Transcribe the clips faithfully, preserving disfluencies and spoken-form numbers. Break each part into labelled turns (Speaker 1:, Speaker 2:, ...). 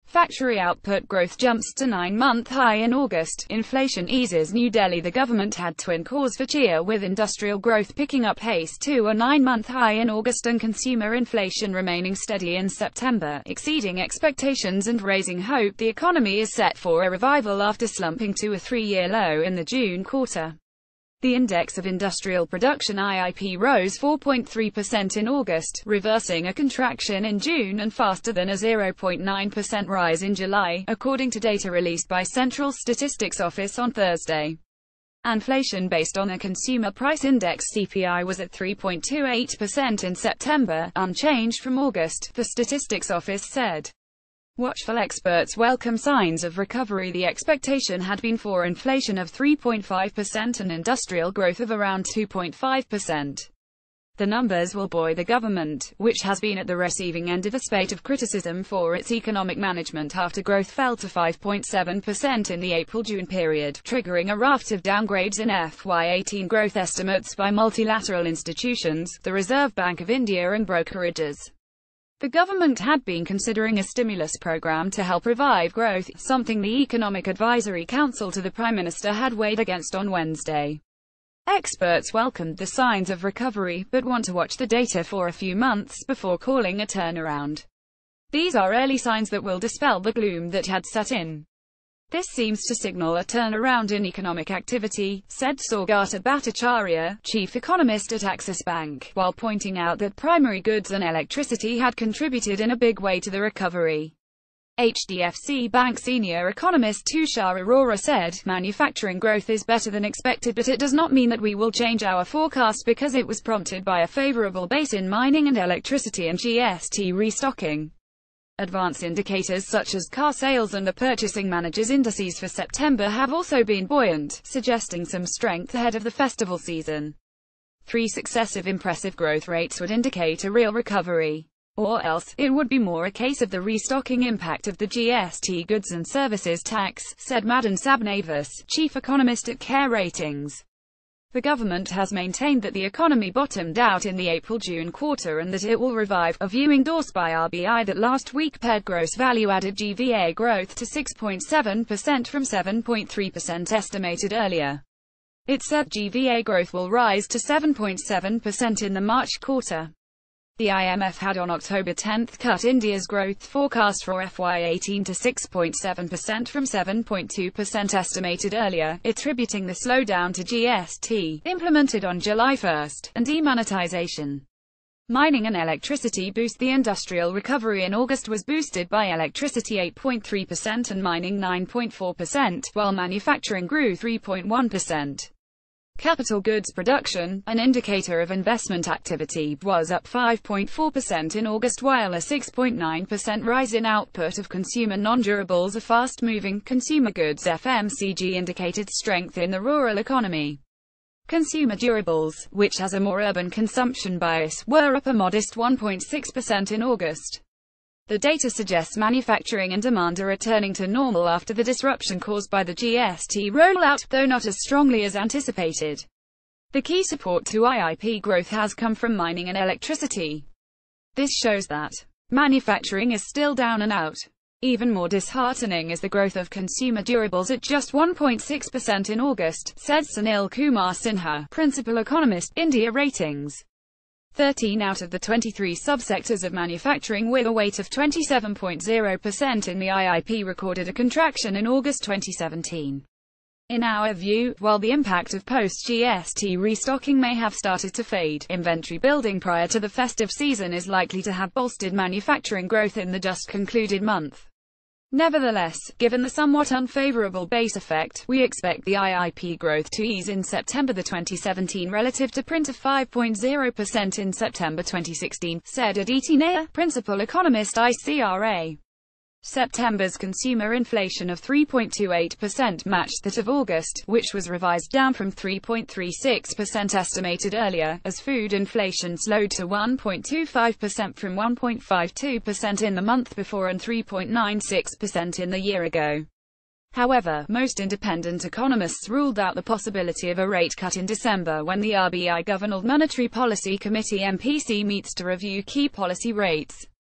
Speaker 1: Factory output growth jumps to nine-month high in August. Inflation eases. New Delhi. The government had twin cause for cheer, with industrial growth picking up pace to a nine-month high in August and consumer inflation remaining steady in September, exceeding expectations and raising hope the economy is set for a revival after slumping to a three-year low in the June quarter. The index of industrial production I I P rose four point three percent in August, reversing a contraction in June and faster than a zero point nine percent rise in July, according to data released by Central Statistics Office on Thursday. Inflation based on a consumer price index C P I was at three point two eight percent in September, unchanged from August, the Statistics Office said. Watchful experts welcome signs of recovery. The expectation had been for inflation of three point five percent and industrial growth of around two point five percent. The numbers will buoy the government, which has been at the receiving end of a spate of criticism for its economic management after growth fell to five point seven percent in the April-June period, triggering a raft of downgrades in F Y eighteen growth estimates by multilateral institutions, the Reserve Bank of India and brokerages. The government had been considering a stimulus program to help revive growth, something the Economic Advisory Council to the Prime Minister had weighed against on Wednesday. Experts welcomed the signs of recovery, but want to watch the data for a few months before calling a turnaround. These are early signs that will dispel the gloom that had set in. This seems to signal a turnaround in economic activity, said Saugata Bhattacharya, chief economist at Axis Bank, while pointing out that primary goods and electricity had contributed in a big way to the recovery. H D F C Bank senior economist Tushar Arora said, manufacturing growth is better than expected, but it does not mean that we will change our forecast because it was prompted by a favorable base in mining and electricity and G S T restocking. Advance indicators such as car sales and the Purchasing Managers' Indices for September have also been buoyant, suggesting some strength ahead of the festival season. Three successive impressive growth rates would indicate a real recovery. Or else, it would be more a case of the restocking impact of the G S T goods and services tax, said Madan Sabnavis, chief economist at Care Ratings. The government has maintained that the economy bottomed out in the April-June quarter and that it will revive, a view endorsed by R B I that last week pared gross value-added G V A growth to six point seven percent from seven point three percent estimated earlier. It said G V A growth will rise to seven point seven percent in the March quarter. The I M F had on October tenth cut India's growth forecast for F Y eighteen to six point seven percent from seven point two percent estimated earlier, attributing the slowdown to G S T, implemented on July first, and demonetization. Mining and electricity boost. The industrial recovery in August was boosted by electricity eight point three percent and mining nine point four percent, while manufacturing grew three point one percent. Capital goods production, an indicator of investment activity, was up five point four percent in August, while a six point nine percent rise in output of consumer non-durables, a fast-moving consumer goods F M C G, indicated strength in the rural economy. Consumer durables, which has a more urban consumption bias, were up a modest one point six percent in August. The data suggests manufacturing and demand are returning to normal after the disruption caused by the G S T rollout, though not as strongly as anticipated. The key support to I I P growth has come from mining and electricity. This shows that manufacturing is still down and out. Even more disheartening is the growth of consumer durables at just one point six percent in August, said Sunil Kumar Sinha, principal economist, India Ratings. thirteen out of the twenty-three subsectors of manufacturing with a weight of twenty-seven point zero percent in the I I P recorded a contraction in August twenty seventeen. In our view, while the impact of post-G S T restocking may have started to fade, inventory building prior to the festive season is likely to have bolstered manufacturing growth in the just concluded month. Nevertheless, given the somewhat unfavorable base effect, we expect the I I P growth to ease in September twenty seventeen relative to print of five point zero percent in September twenty sixteen, said Aditi Nair, principal economist I C R A. September's consumer inflation of three point two eight percent matched that of August, which was revised down from three point three six percent estimated earlier, as food inflation slowed to one point two five percent from one point five two percent in the month before and three point nine six percent in the year ago. However, most independent economists ruled out the possibility of a rate cut in December when the R B I Governor Monetary Policy Committee M P C meets to review key policy rates.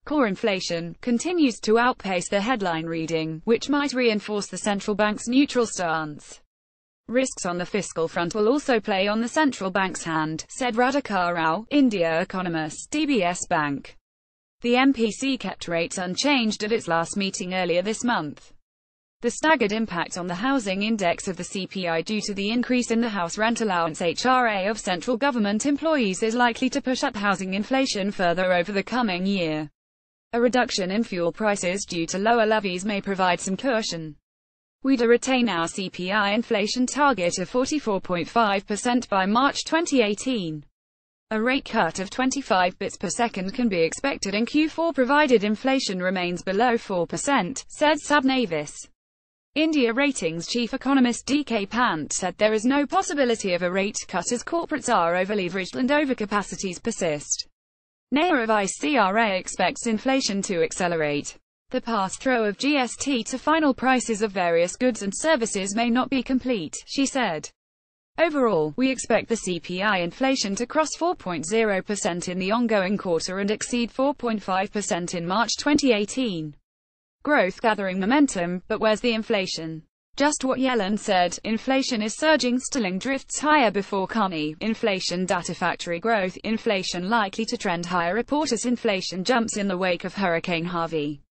Speaker 1: Core inflation continues to outpace the headline reading, which might reinforce the central bank's neutral stance. Risks on the fiscal front will also play on the central bank's hand, said Radhika Rao, India economist, D B S Bank. The M P C kept rates unchanged at its last meeting earlier this month. The staggered impact on the housing index of the C P I due to the increase in the house rent allowance H R A of central government employees is likely to push up housing inflation further over the coming year. A reduction in fuel prices due to lower levies may provide some cushion. We do retain our C P I inflation target of forty-four point five percent by March twenty eighteen. A rate cut of twenty-five bits per second can be expected in Q four provided inflation remains below four percent, said Sabnavis. India Ratings chief economist D K Pant said there is no possibility of a rate cut as corporates are over-leveraged and overcapacities persist. Nair of I C R A expects inflation to accelerate. The pass-through of G S T to final prices of various goods and services may not be complete, she said. Overall, we expect the C P I inflation to cross four point zero percent in the ongoing quarter and exceed four point five percent in March twenty eighteen. Growth gathering momentum, but where's the inflation? Just what Yellen said, inflation is surging, Sterling drifts higher before Carney, inflation data factory growth, inflation likely to trend higher, Reporters inflation jumps in the wake of Hurricane Harvey.